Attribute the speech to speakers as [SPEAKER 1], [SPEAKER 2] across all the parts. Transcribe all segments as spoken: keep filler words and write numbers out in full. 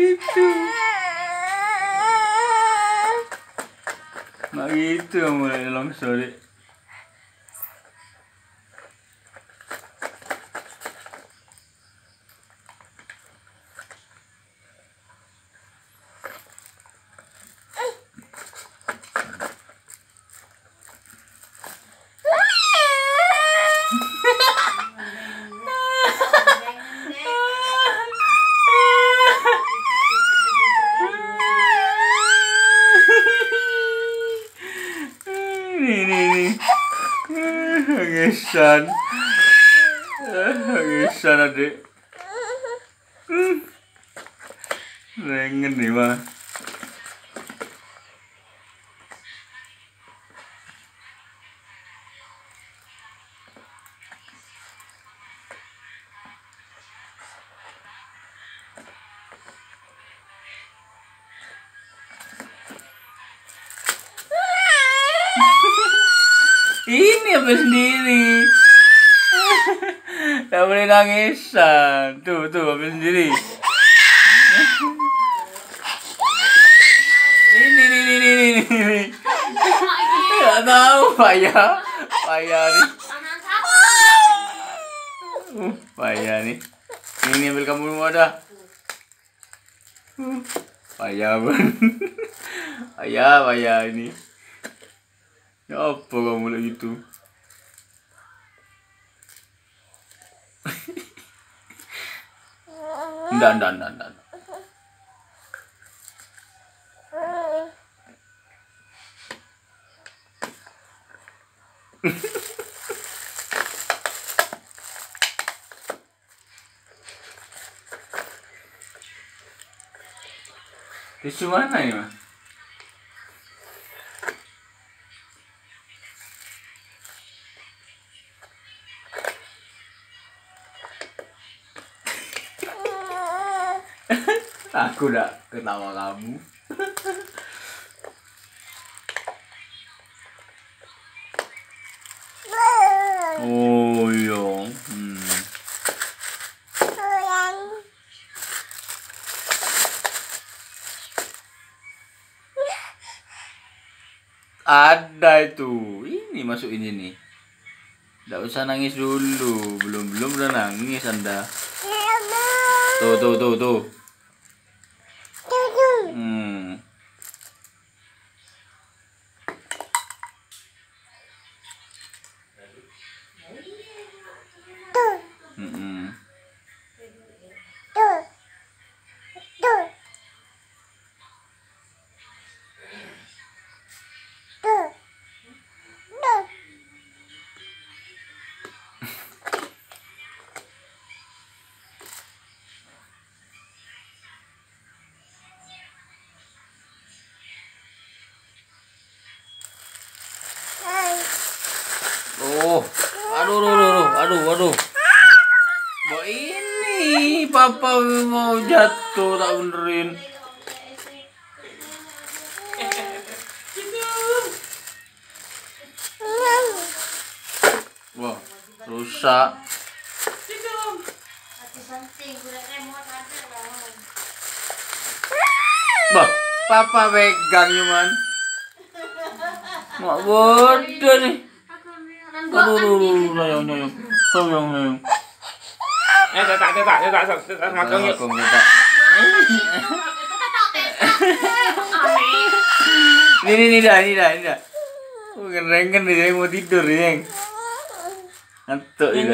[SPEAKER 1] gitu. Nggak gitu yang mulai longsor. Ini nih nih ngesan ngesan adik rengen nih mah. Ini apa sendiri? Tak boleh nangisan. Tuh, tuh, apa sendiri? Ini, ini, ini, ini, ini. Tidak tahu, payah. Payah nih. Uh, payah nih. Ini ambil kamu semua dah. Uh, payah banget. Payah, payah ini. Ya apa kamu lagi gitu? Nggak, nggak, nggak, nggak. Tisu mana ini mah? Aku udah ketawa kamu. Oh iya. Hmm. Ada itu. Ini masuk ini nih. Nggak usah nangis dulu. Belum-belum udah nangis Anda. Tuh, tuh, tuh, tuh. Hmm. Hmm. Oh, aduh, aduh, aduh, aduh, aduh. Wah ini papa mau jatuh tak benerin. Wah, rusak. Bah, papa pegang cuman. Mak bodoh nih. Aduh, aduh, aduh, sayang, sayang, sayang, sayang.
[SPEAKER 2] Eh, tak, tak, tak, tak, tak, tak, ngakong yuk.
[SPEAKER 1] Ini, ini, ini dah, ini dah, ini dah. Bukan rengen nih, mau tidur nih. Ngantuk juga.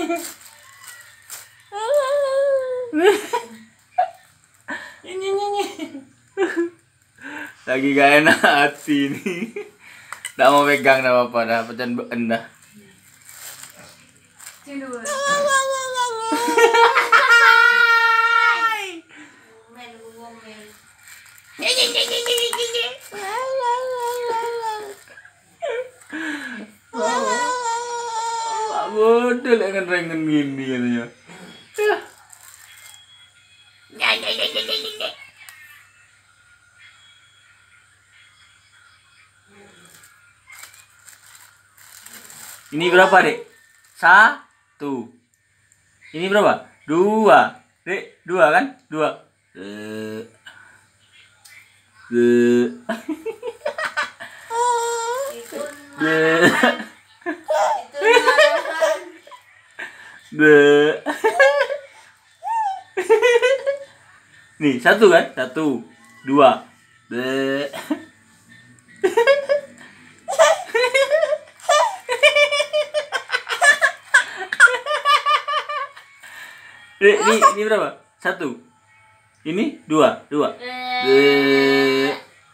[SPEAKER 1] Lagi gak enak hati nih. Nggak mau pegang dah apa dah, pecan beken dah. Bodoh lah kan rengen gini katanya. Ini berapa, Dek? Satu. Ini berapa? Dua. Dek, dua kan? Dua. Be. Be.
[SPEAKER 3] Itu
[SPEAKER 1] Be.
[SPEAKER 3] marahan. Itu marahan.
[SPEAKER 1] Be. Nih, satu kan? Satu, dua. Be. Ini, ini, ini berapa? Satu. Ini dua, dua. Be.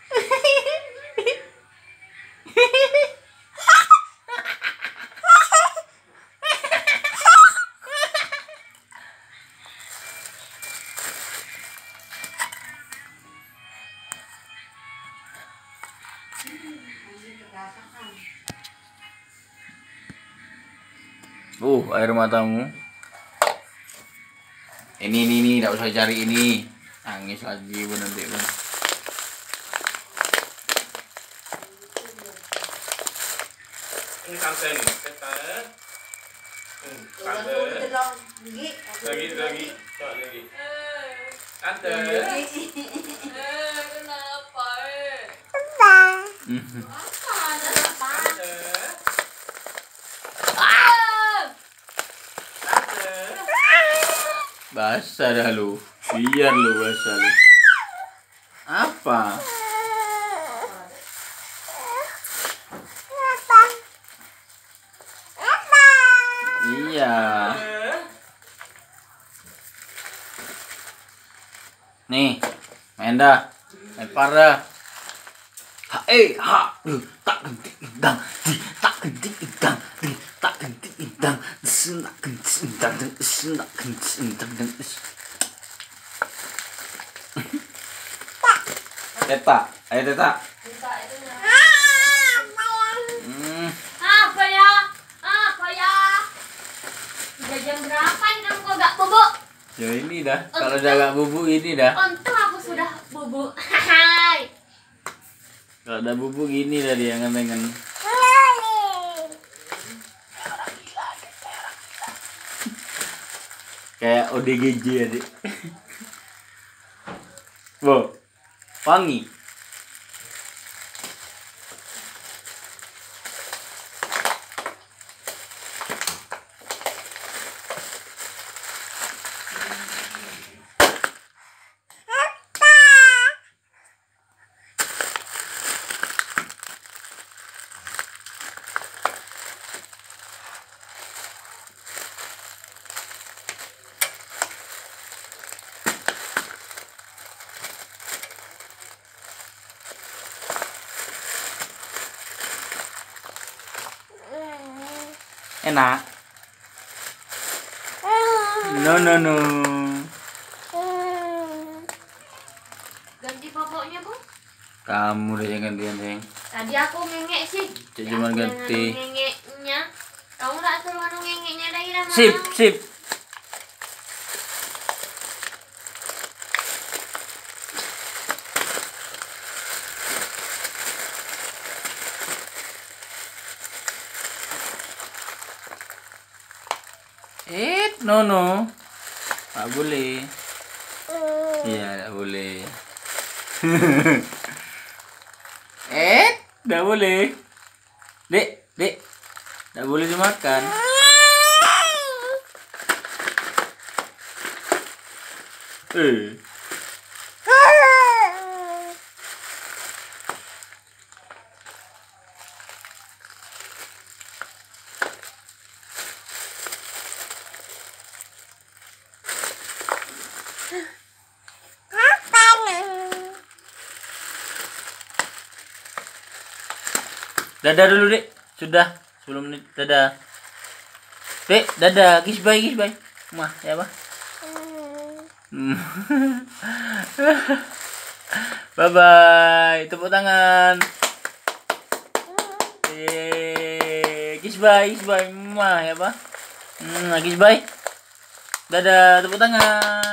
[SPEAKER 1] Uh, air matamu. Ini, ini, ini, tidak usah cari ini. Nangis lagi bu nanti bu.
[SPEAKER 2] Ini tante nih, tante. Hmm,
[SPEAKER 3] Jangan
[SPEAKER 2] tante.
[SPEAKER 3] dulu terlalu gigi.
[SPEAKER 2] Lagi, lagi, coba lagi. Tante.
[SPEAKER 3] Eh,
[SPEAKER 4] kenapa eh?
[SPEAKER 1] Mhm.
[SPEAKER 4] Apa ada apa?
[SPEAKER 2] Tante.
[SPEAKER 4] Ah!
[SPEAKER 2] Tante.
[SPEAKER 1] Basah dah lu. Biar lu basah lu. Apa? Iya. Nih, main dah. Lempar dah. Ha eh ha lu tak genti idang di tak genti idang di tak genti idang senak genti idang dan senak genti idang dan Teta, ayo Teta.
[SPEAKER 4] Minta itu ya.
[SPEAKER 1] Hmm,
[SPEAKER 4] Apa ya? Apa ya? Udah jam berapa ini kamu kok gak bubuk?
[SPEAKER 1] ya ini dah. Kalau udah gak bubuk ini dah.
[SPEAKER 4] Untung aku sudah bubuk. Hai.
[SPEAKER 1] Kalau udah bubuk gini dah dia ngentengan. Kayak O D G J adik. Wow, wangi. Enak. No no no.
[SPEAKER 4] Ganti popoknya, Bu.
[SPEAKER 1] Kamu udah yang gantian sayang.
[SPEAKER 4] Tadi aku ngengek sih.
[SPEAKER 1] Cik cuma
[SPEAKER 4] Aku yang
[SPEAKER 1] ganti.
[SPEAKER 4] anu ngengeknya. Kamu tak suruh anu ngengeknya lagi dah.
[SPEAKER 1] Sip sip. Eh, no no. Tak boleh. Iya, tak boleh. eh, tak boleh. Dek, dek. Tak boleh dimakan. Eh. Dadah dulu, Dek. Sudah, sepuluh menit. Dadah. Dek, dadah. Kiss bye, kiss bye. Mah, ya, Pak? Bye-bye. Tepuk tangan. Yeay. Kiss bye, kiss bye. Mah, ya, Pak? Hmm, kiss bye. Dadah, tepuk tangan.